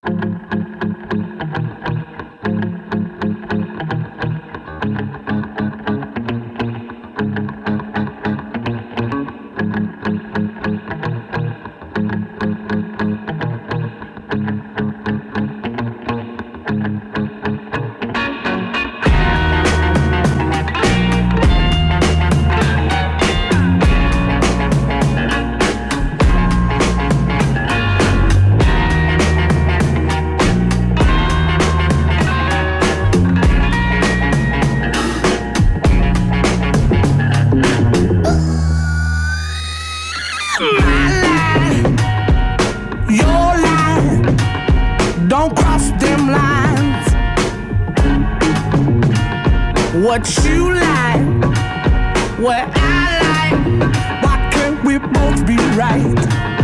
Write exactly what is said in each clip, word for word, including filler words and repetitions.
What you like, what I like, why can't we both be right?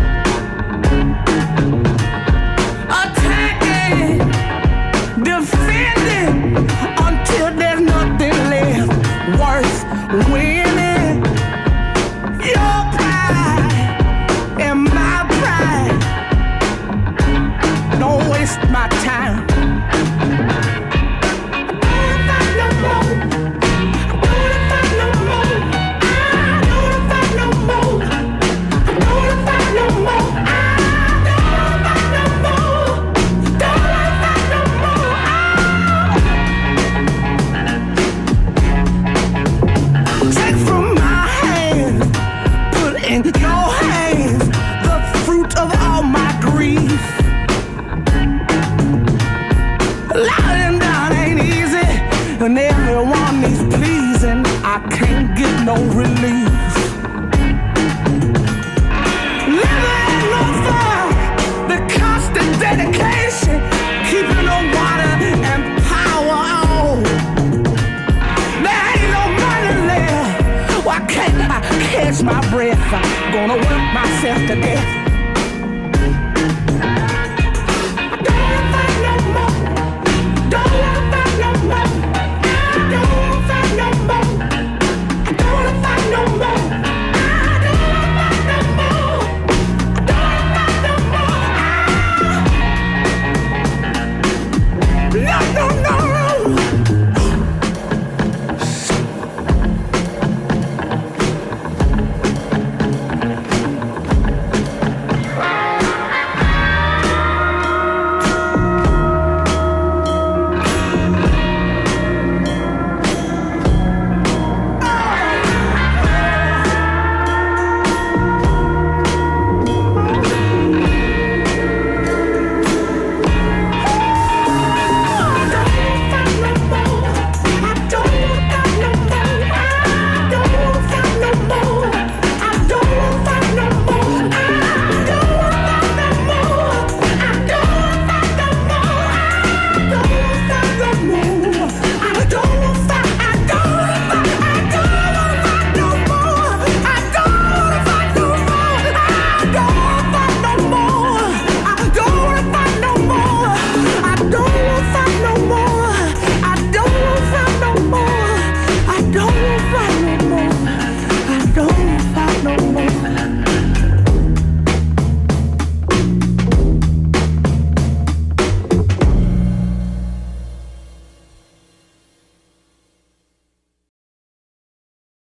Attacking, defending, until there's nothing left worth winning. Your pride and my pride, don't waste my time. And everyone is pleasing, I can't get no relief. Living no fire, the constant dedication, keeping the water and power on. There ain't no money left, why can't I catch my breath? I'm gonna work myself to death.